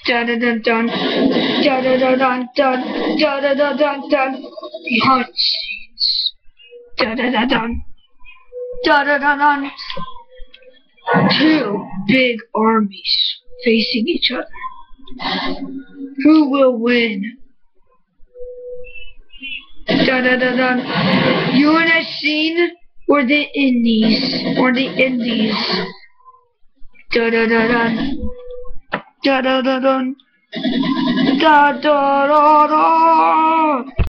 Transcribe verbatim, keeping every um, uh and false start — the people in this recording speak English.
Da da da dun, da da da dun dun, da da da dun dun. Behind the scenes, da da da dun, da da da dun. Two big armies facing each other. Who will win? Da da da dun. U N S scene or the Indies or the Indies. Da da da dun. Da da da dun. Da da da da.